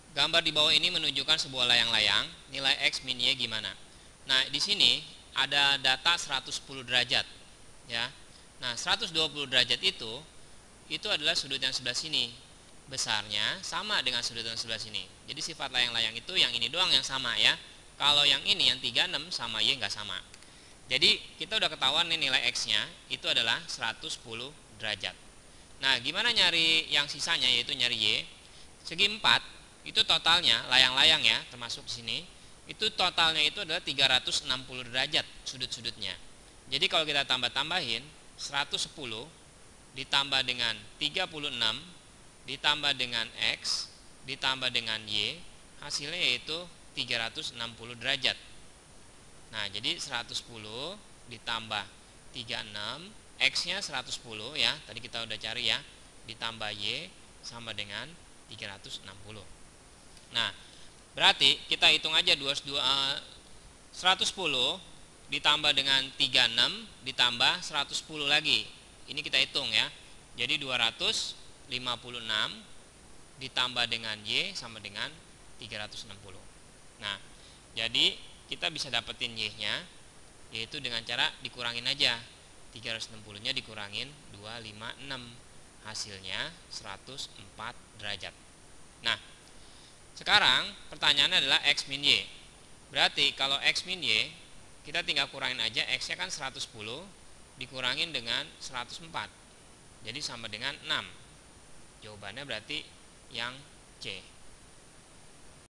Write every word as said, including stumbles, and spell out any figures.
Gambar di bawah ini menunjukkan sebuah layang-layang, nilai X min Y gimana. Nah, di sini ada data seratus sepuluh derajat, ya. Nah, seratus dua puluh derajat itu itu adalah sudut yang sebelah sini. Besarnya sama dengan sudut yang sebelah sini. Jadi sifat layang-layang itu yang ini doang yang sama, ya. Kalau yang ini yang tiga puluh enam sama Y nggak sama. Jadi kita udah ketahuan nih nilai X-nya itu adalah seratus sepuluh derajat. Nah, gimana nyari yang sisanya, yaitu nyari Y? Segi empat itu totalnya layang-layang, ya, termasuk di sini. Itu totalnya itu adalah tiga ratus enam puluh derajat sudut-sudutnya. Jadi kalau kita tambah-tambahin seratus sepuluh ditambah dengan tiga puluh enam ditambah dengan X ditambah dengan Y, hasilnya yaitu tiga ratus enam puluh derajat. Nah, jadi seratus sepuluh ditambah tiga puluh enam, X-nya seratus sepuluh, ya, tadi kita udah cari, ya, ditambah Y sama dengan tiga ratus enam puluh. Nah, berarti kita hitung aja seratus sepuluh ditambah dengan tiga puluh enam ditambah seratus sepuluh lagi. Ini kita hitung, ya. Jadi dua ratus lima puluh enam ditambah dengan Y sama dengan tiga ratus enam puluh. Nah, jadi kita bisa dapetin Y-nya yaitu dengan cara dikurangin aja. tiga ratus enam puluh-nya dikurangin dua ratus lima puluh enam. Hasilnya seratus empat derajat. Nah, sekarang pertanyaannya adalah X min Y. Berarti kalau X min Y kita tinggal kurangin aja, X-nya kan seratus sepuluh dikurangin dengan seratus empat. Jadi sama dengan enam. Jawabannya berarti yang C.